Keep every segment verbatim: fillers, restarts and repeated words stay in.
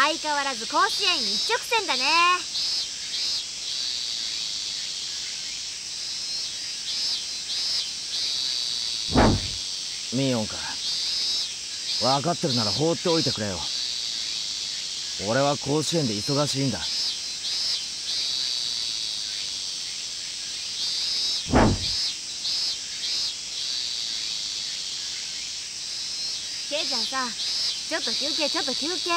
相変わらず甲子園一直線だね。 ミヨンか、分かってるなら放っておいてくれよ。俺は甲子園で忙しいんだ。 ケイちゃんさ、ちょっと休憩ちょっと休憩。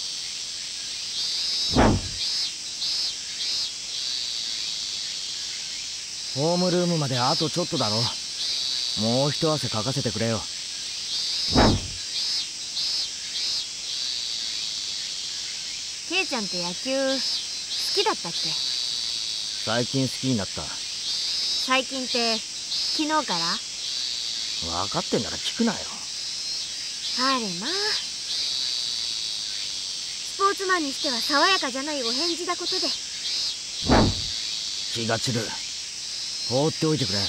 ホームルームまであとちょっとだろ。もう一汗かかせてくれよ。 ケイちゃんって野球好きだったっけ？ 最近好きになった。 最近って昨日から？ 分かってんなら聞くなよ。 あれまあ、スポーツマンにしては爽やかじゃないお返事だことで。 気が散る。放っておいてくれ。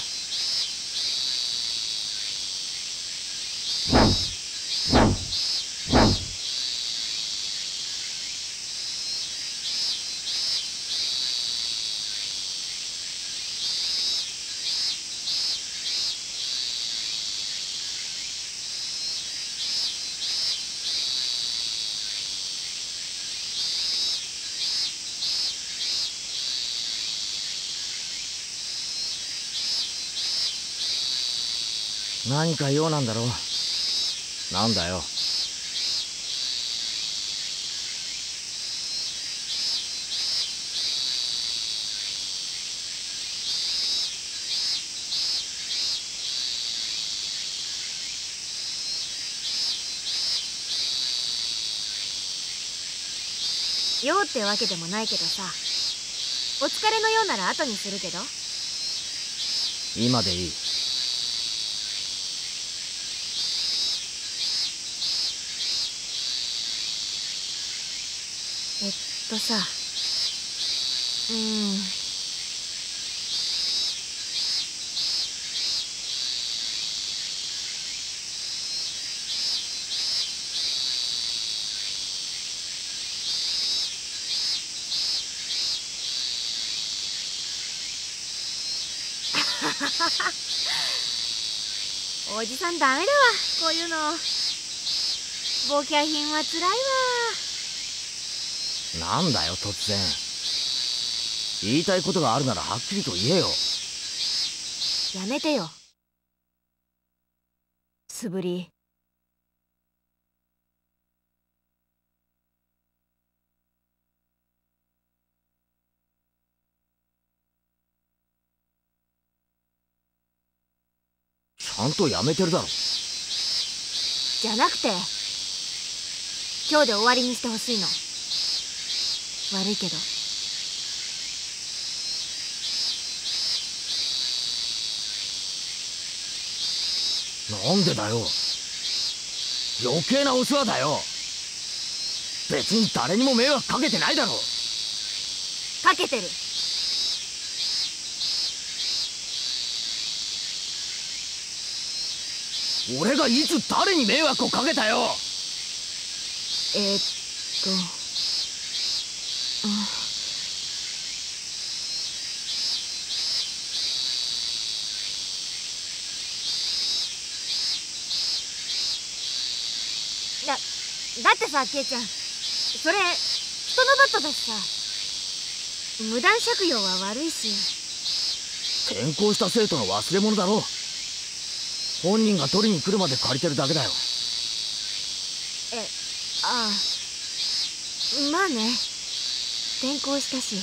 何か用なんだろう。なんだよ。 用ってわけでもないけどさ、お疲れのようなら後にするけど。 今でいい。 えっとさ、うーんおじさんダメだわ、こういうの。ボキャ品はつらいわ。 なんだよ突然。言いたいことがあるならはっきりと言えよ。 やめてよ、素振り。 ちゃんとやめてるだろ。 じゃなくて、今日で終わりにしてほしいの。悪いけど。 なんでだよ。余計なお世話だよ。別に誰にも迷惑かけてないだろ。 かけてる。 俺がいつ誰に迷惑をかけたよ。 えー、っと、うん、だだってさ、ケイちゃん、それ人のバットだしさ、無断借用は悪いし。 転校した生徒の忘れ物だろ。本人が取りに来るまで借りてるだけだよ。 え、ああ、まあね、転校したし。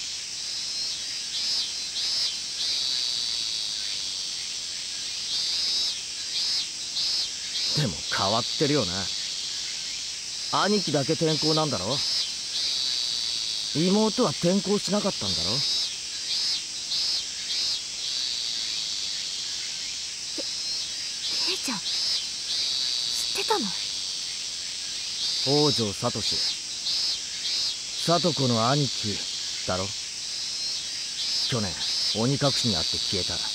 でも変わってるよな。兄貴だけ転校なんだろ。妹は転校しなかったんだろ。 ケイちゃん、知ってたの？ 北条聡、聡子の兄貴だろ。去年鬼隠しにあって消えた。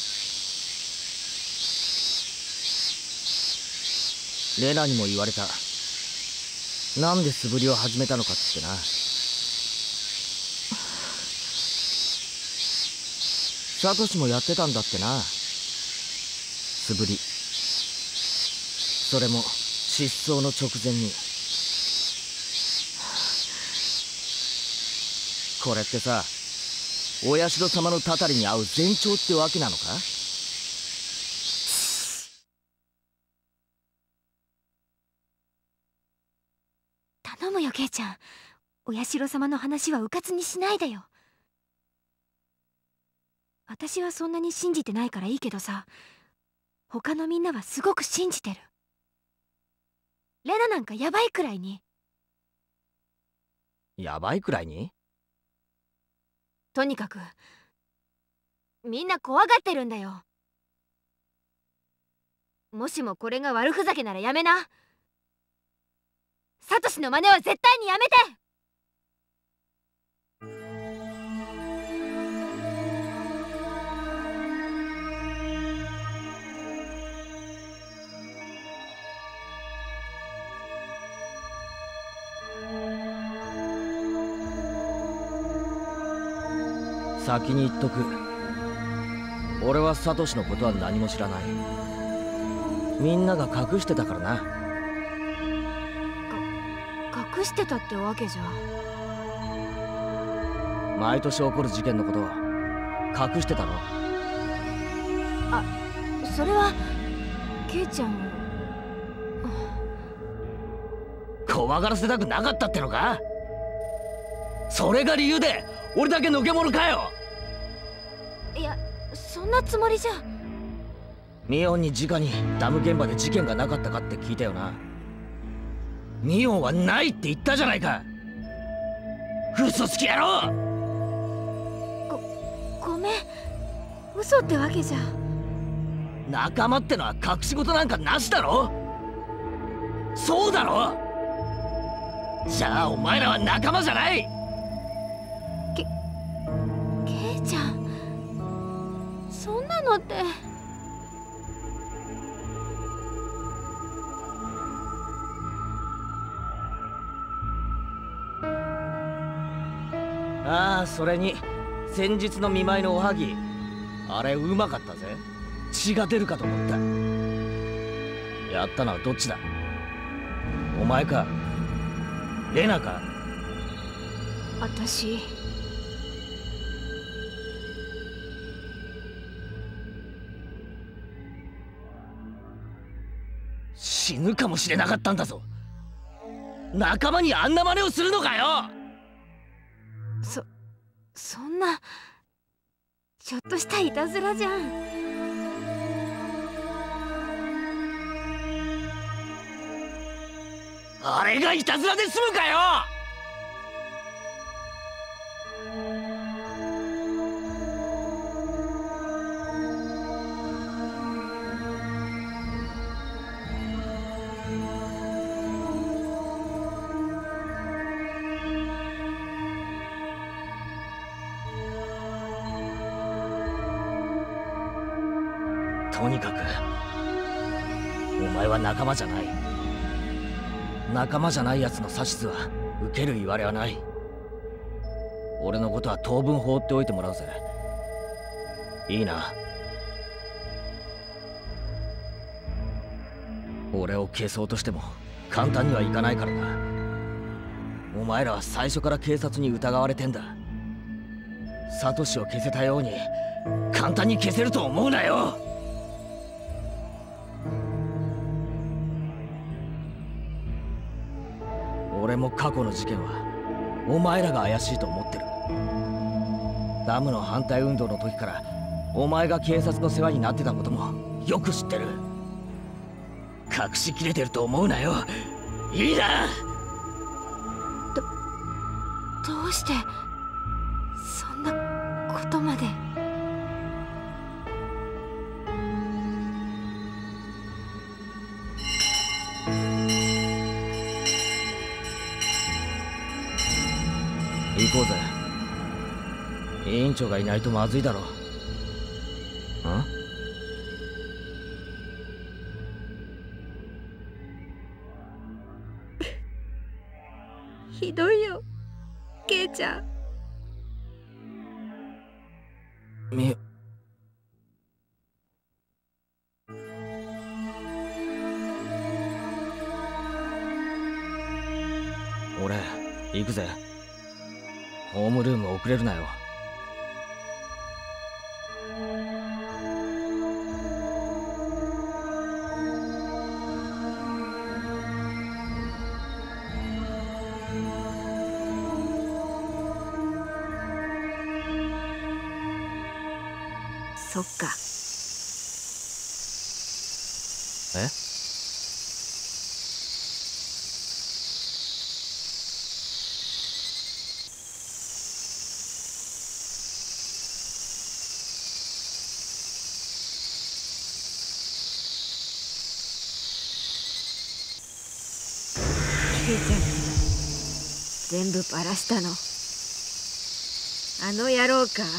レナにも言われた。 なんで素振りを始めたのかってな。サトシもやってたんだってな、素振り。それも失踪の直前に。これってさ、お社様のたたりに合う前兆ってわけなのか？ 頼むよケイちゃん、お社様の話はうかつにしないでよ。私はそんなに信じてないからいいけどさ、他のみんなはすごく信じてる。レナなんかヤバいくらいに。 ヤバいくらいに？ とにかくみんな怖がってるんだよ。もしもこれが悪ふざけならやめな。サトシの真似は絶対にやめて。 先に言っとく。俺はサトシのことは何も知らない。みんなが隠してたからな。 か隠してたってわけじゃ。 毎年起こる事件のことは隠してたの？ あ、それはケイちゃんを怖がらせたくなかったってのか？それが理由で俺だけのけ者かよ。 いや、そんなつもりじゃ。 ミオンに直にダム現場で事件がなかったかって聞いたよな。ミオンはないって言ったじゃないか。嘘つき野郎。 ごごめん、嘘ってわけじゃ。 仲間ってのは隠し事なんかなしだろ。そうだろ。じゃあお前らは仲間じゃない。 けケイちゃん、そんなのって。 ああ、それに先日の見舞いのおはぎ、あれうまかったぜ。血が出るかと思った。やったのはどっちだ？お前かレナか？ 私。 死ぬかもしれなかったんだぞ。仲間にあんな真似をするのかよ。 そそんなちょっとしたいたずらじゃん。 あれがいたずらで済むかよ。とにかくお前は仲間じゃない。仲間じゃないやつの指図は受ける言われはない。俺のことは当分放っておいてもらうぜ。いいな。俺を消そうとしても簡単にはいかないからな。お前らは最初から警察に疑われてんだ。サトシを消せたように簡単に消せると思うなよ。俺も過去の事件はお前らが怪しいと思ってる。ダムの反対運動の時からお前が警察の世話になってたこともよく知ってる。隠しきれてると思うなよ。いいな。 どどうしてそんなことまで。 行こうぜ。委員長がいないとまずいだろ。ん？ ケイちゃん。 み俺行くぜ。ホームルーム遅れるなよ。 そっか。 え？ ケイちゃん全部バラしたのあの野郎か。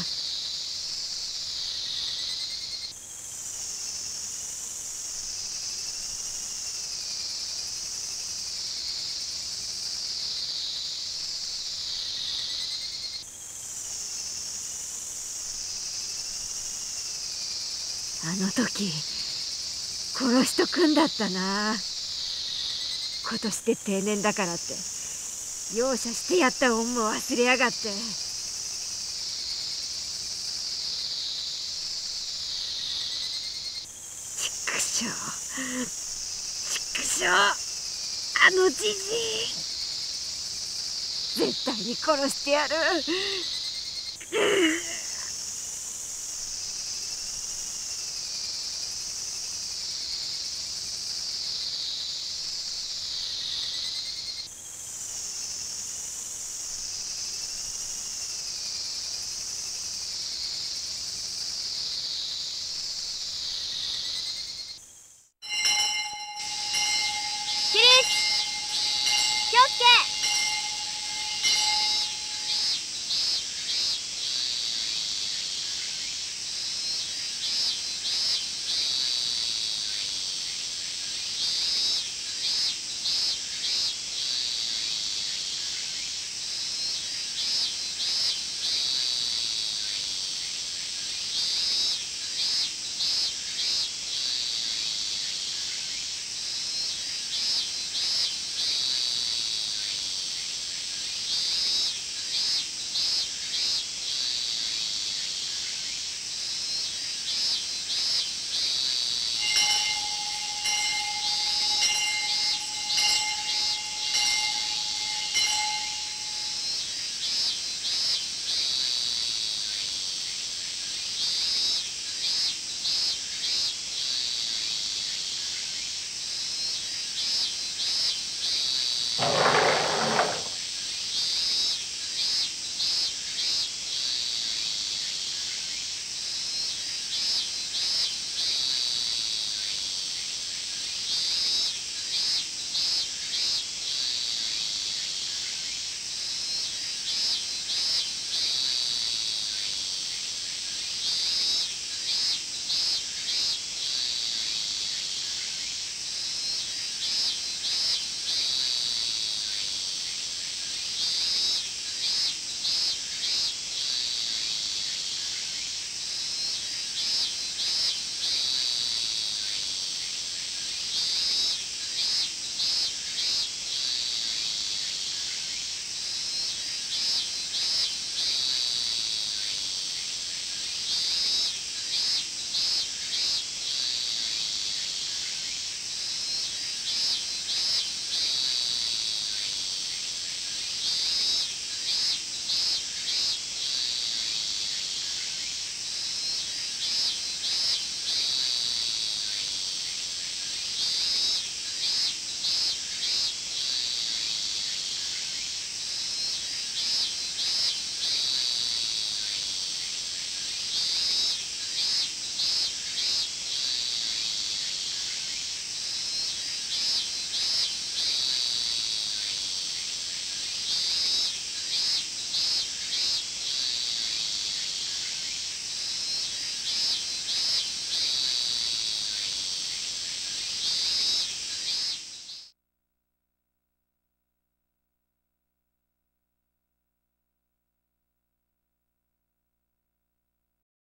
あの時殺しとくんだったな。今年で定年だからって容赦してやった恩も忘れやがって。ちくしょうちくしょう、あのじじい絶対に殺してやる。